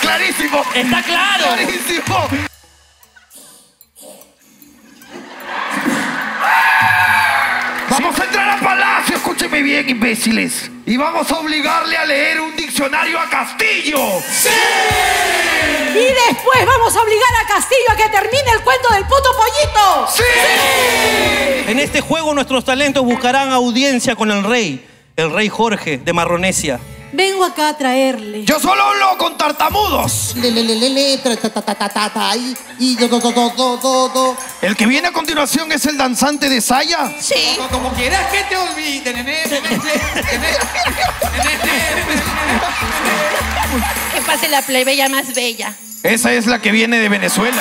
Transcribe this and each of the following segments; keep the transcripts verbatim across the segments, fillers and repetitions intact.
clarísimo. Está claro. Clarísimo. Vamos a entrar a Palacio, escúcheme bien, imbéciles. Y vamos a obligarle a leer un diccionario a Castillo. ¡Sí! Y después vamos a obligar a Castillo a que termine el cuento del puto pollito. ¡Sí! ¡Sí! En este juego nuestros talentos buscarán audiencia con el rey, el rey Jorge de Marronesia. Vengo acá a traerle. Yo solo hablo con tartamudos. Le, le, le, le, le, tra, ta, ta, ta, ta, ta, ta, y, y do, do, do, do, do, do, do. El que viene a continuación es el danzante de Saya. Sí. Como, como quieras que te olvide, nene, nene, nene, Que pase la plebeya más bella. Esa es la que viene de Venezuela.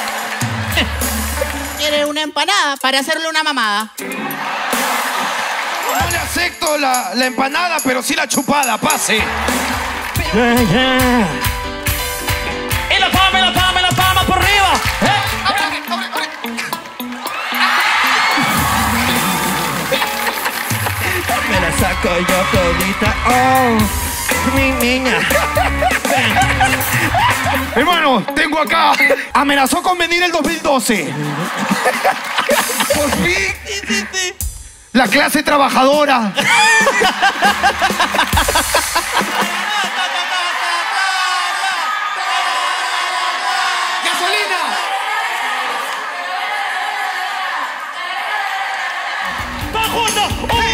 Quiere una empanada para hacerle una mamada. No le acepto la, la empanada, pero sí la chupada, pase. Yeah, yeah. Y la palma, y la palma, y la palma por arriba. ¿Eh? Me la saco yo todita. Oh, mi niña. Hermano, tengo acá. Amenazó con venir el dos mil doce. Por fin. Sí, sí, sí. La clase trabajadora. ¡Gasolina! ¡Va juntos!